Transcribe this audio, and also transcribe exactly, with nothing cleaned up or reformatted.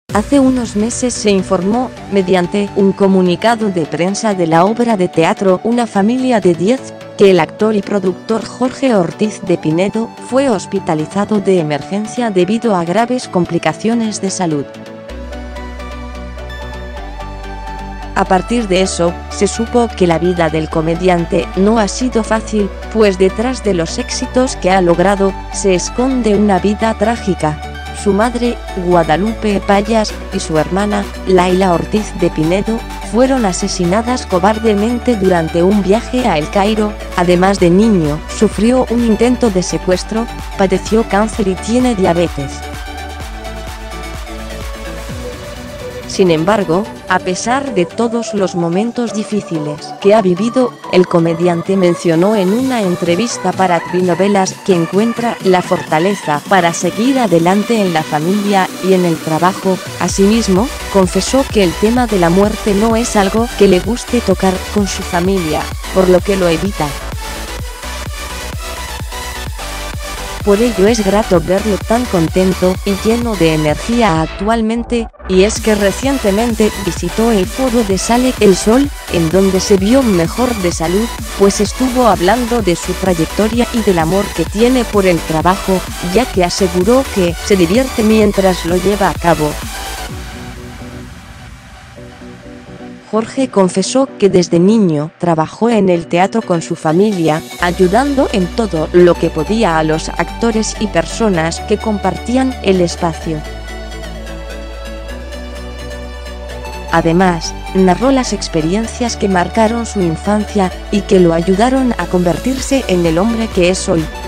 Hace unos meses se informó, mediante un comunicado de prensa de la obra de teatro Una familia de diez, que el actor y productor Jorge Ortiz de Pinedo fue hospitalizado de emergencia debido a graves complicaciones de salud. A partir de eso, se supo que la vida del comediante no ha sido fácil, pues detrás de los éxitos que ha logrado, se esconde una vida trágica. Su madre, Guadalupe Payas, y su hermana, Laila Ortiz de Pinedo, fueron asesinadas cobardemente durante un viaje a El Cairo. Además de niño, sufrió un intento de secuestro, padeció cáncer y tiene diabetes. Sin embargo, a pesar de todos los momentos difíciles que ha vivido, el comediante mencionó en una entrevista para Trinovelas que encuentra la fortaleza para seguir adelante en la familia y en el trabajo. Asimismo, confesó que el tema de la muerte no es algo que le guste tocar con su familia, por lo que lo evita. Por ello es grato verlo tan contento y lleno de energía actualmente, y es que recientemente visitó el foro de Sale el Sol, en donde se vio mejor de salud, pues estuvo hablando de su trayectoria y del amor que tiene por el trabajo, ya que aseguró que se divierte mientras lo lleva a cabo. Jorge confesó que desde niño trabajó en el teatro con su familia, ayudando en todo lo que podía a los actores y personas que compartían el espacio. Además, narró las experiencias que marcaron su infancia y que lo ayudaron a convertirse en el hombre que es hoy.